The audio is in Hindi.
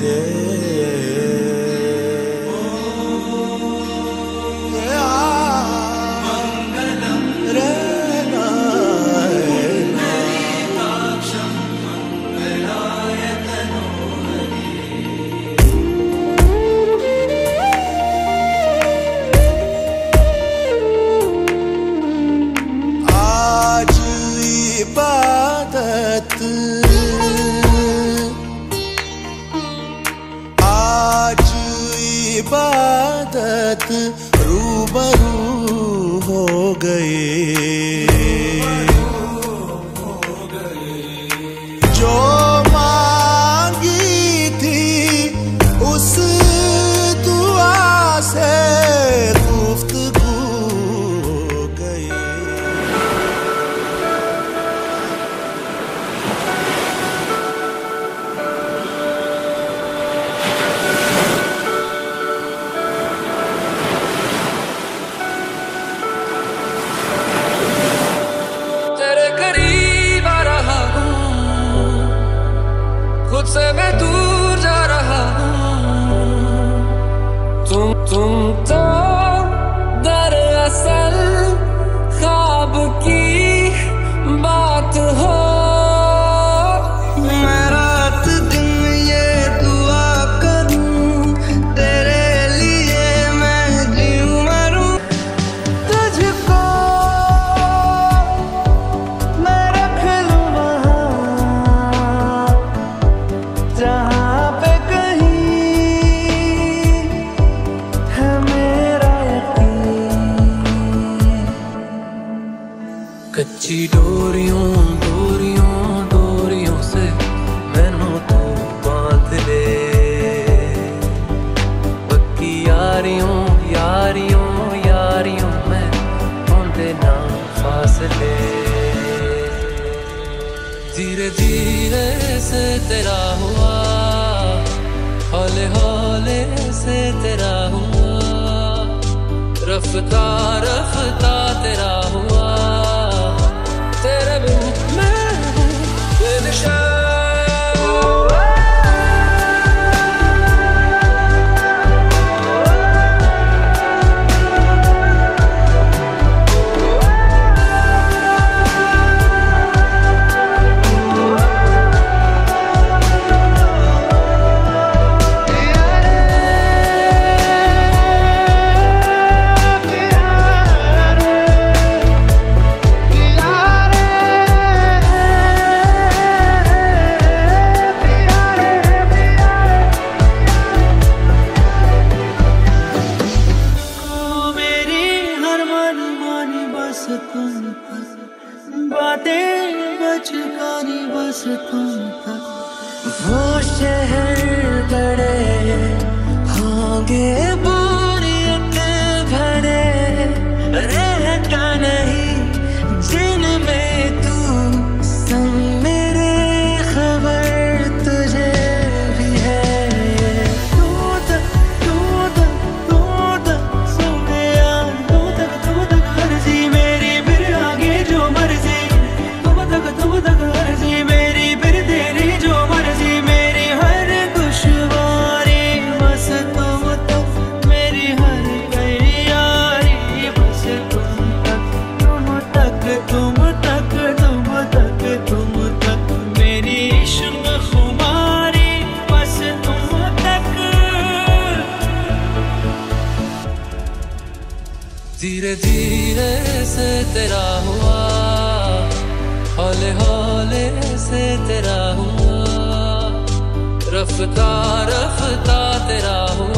आज इबादत रूबरू हो गए। जो मांगी थी उस दुआ से गुफ्तगू हो गई। खुद से मैं दूर जा रहा हूँ। तुम तो दरअसल ख्वाब की बात हो। मैं रात दिन ये दुआ करूँ तेरे लिए, मैं जीऊँ मरूँ तुझको मैं रख लूँ वहाँ जहाँ पे कहीं है मेरा यकीन। कच्ची डोरियों डोरियों डोरियों से मैनू तू बांध ले। पक्की यारियों यारियों यारियों में होंदे ना फासले। धीरे धीरे से तेरा हुआ, हौले हौले से तेरा हुआ, रफ्ता रफ्ता तेरा हुआ। तेरे बिन मैं हूँ बेनिशान। बातें बचकानी बस तुम तक। वो शहर बड़े होंगे बोरियत भरे, रहता नहीं जिनमें तू संग मेरे, खबर तुझे भी है। तू तक सोने यार, तू तक मर्जी मेरी, फिर आगे जो मर्जी। तुम तक मर्जी मेरी, फिर तेरी जो मर्जी। मेरी हर दुश्वारी बस तुम तक, मेरी हर तैयारी बस तुम तक। तुम तक तुम तक तुम तक तुम तक, मेरी इश्क खुमारी बस तुम तक। धीरे धीरे से तेरा हुआ, हौले हौले से तेरा हुआ, रफ्ता रफ्ता तेरा हुआ।